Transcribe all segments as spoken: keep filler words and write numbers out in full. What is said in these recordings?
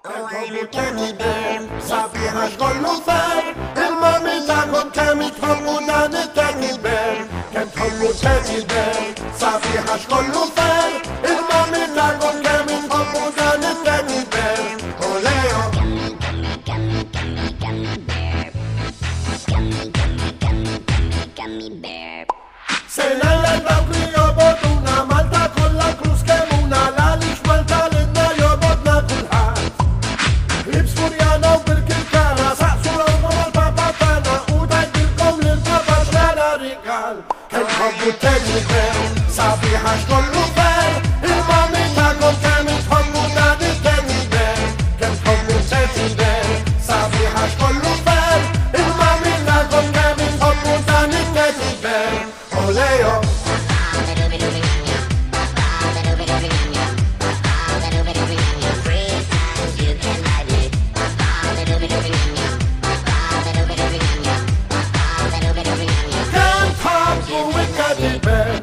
Għajlu teddy sabiħax kollu fer, il-mamita kon kemm jitħobbu dan it-teddy bear. Kemm tħobbu teddy bear, sabiħax kollu fer, il-mamita kon kemm jitħobbu dan it-teddy bear. Oleo Gummy, gummy, gummy, gummy, gummy bear. Gummy, gummy, gummy, gummy, gummy bear. Sejna l-dawk li joboduna Malta kollha krus kemuna l-għalix Malta l-inna jobodna kulħadd. Libs furjana u bil-kilkana saqsu l-għomma mal-papa tana u tajdilkom l-papa x'għana rigal. Kemm tħobbu teddy bear, sabiħax kollu fer, il-mamita kon kemm jitħobbu dan it-teddy bear. Kemm tħobbu teddy bear, sabiħax kollu fer, il-mamita kon kemm jitħobbu dan it-teddy bear. Oleo Can't talk to a teddy bear.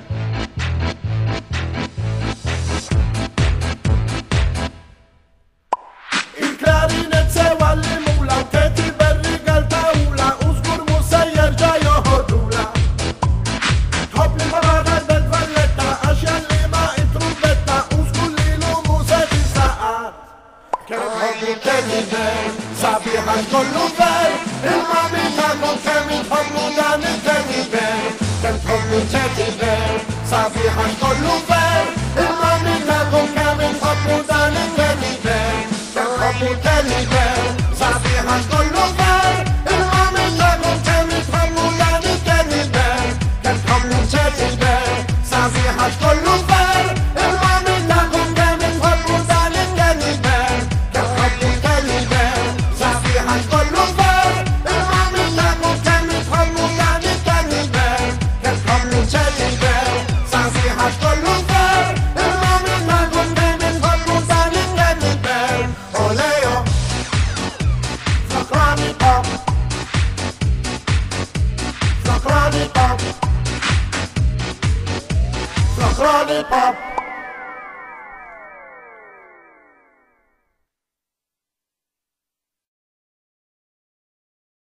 Il-klarinet sewa li mula u teddy bear rigal tawla u żgur mu se jerġa' joħodula. Tħobb li babata l-belt valletta għax jallima it-trumpetta u żgur lilu mu se tisaqat. Kemm tħobbu teddy bear, sabiħax kollu fer, il-mamita kon kemm jitħobbu dan it-teddy bear. Kemm tħobbu teddy bear, sabiħax kollu fer, il-mamita kon kemm jitħobbu dan it-teddy bear. Kemm tħobbu teddy bear, sabiħax kollu fer, il-mamita kon kemm jitħobbu dan it-teddy bear. Kemm tħobbu teddy bear, sabiħax kollu fer, il-mamita kon kemm jitħobbu dan it-teddy bear. Kemm tħobbu teddy bear, sabiħax kollu fer, il-mamita kon kemm jitħobbu dan it-teddy bear. Kemm tħobbu teddy bear, sabiħax kollu fer, il-mamita kon kemm jitħobbu dan it-teddy bear. Oleo Sakrani pop, Sakrani pop, Sakrani pop.